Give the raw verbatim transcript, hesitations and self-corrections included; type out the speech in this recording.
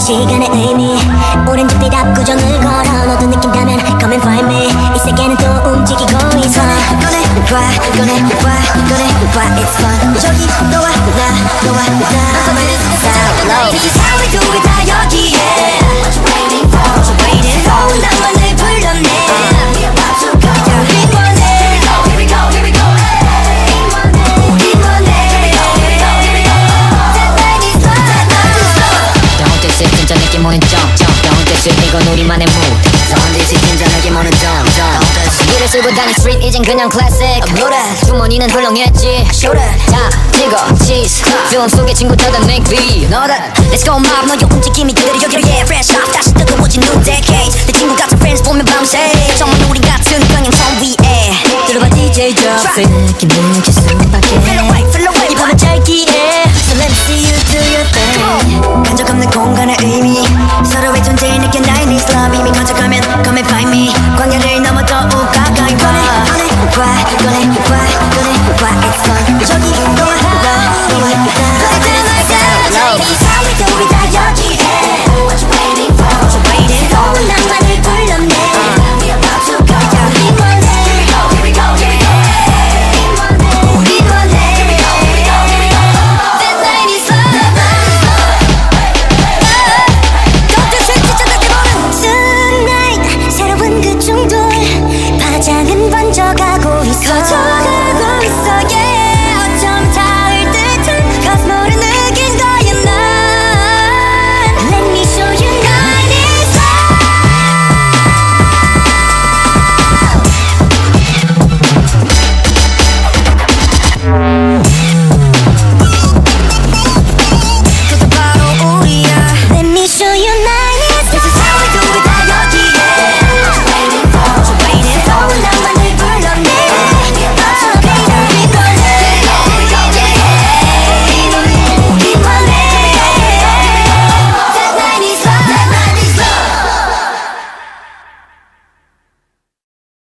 시간의 의미 오렌지빛 압구정을 걸어 너도 느낀다면 come and find me 이 세계는 또 움직이고 있어 꺼내 봐 꺼내 봐 꺼내 봐 it's fun 저기 너와 나 너와 나 This is how we do it 다 여기에 What you waiting for What you waiting for 나만을 불렀네 We're about to go 우린 원해 Here we go here we go 우린 원해 Here we go here we go here we go That night is love That night is love Don't diss it 진짜 느낌 오는 점점 Don't diss it 이건 우리만의 mood Don't diss it 진짜 느낌 오는 점점 길을 쓸고 다닌 street 이젠 그냥 classic 주머니는 헐렁했지 다 찍어 cheese film 속의 친구들은 make beat Know that Let's go mob 너의 움직임이 그대로 여기로 yeah fresh off 다시 뜨거워진 new decade 내 친구 같은 friends 보면 밤새 정말 우리 같은 경영선 위에 들어봐 디제이 접스 느낌 느낄 수밖에 Feel away feel away 이 밤은 짧기에 So let me see you do your thing 간적 없는 공간의 의미 서로의 존재에 느껴 나이니스 love 이미 가져가면 come and find me 광야를 넘어 더욱 가까이 와 꺼내 봐 꺼내 봐 꺼내 봐 it's fun 저기 너와 나 너와 나 Like that like that This is how we do it 다 여기에 What you waiting for What you waiting for 나만을 불렀네 We're about to go 우린 원해 Here we go here we go here we go 우린 원해 Here we go here we go here we go That night is love Don't diss it 진짜 느낌 오는 Tonight 새로운 그 중돌 파장은 번져가고 있어